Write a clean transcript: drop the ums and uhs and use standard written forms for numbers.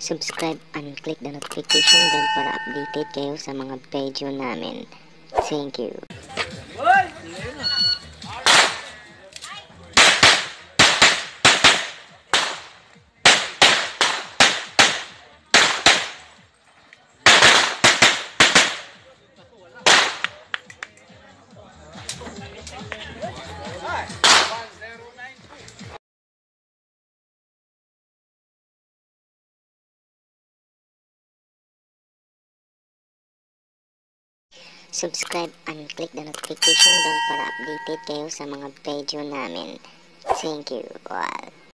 Subscribe and click the notification bell para updated kayo sa mga video namin. Thank you. Subscribe and click the notification bell para updated kayo sa mga video namin. Thank you all.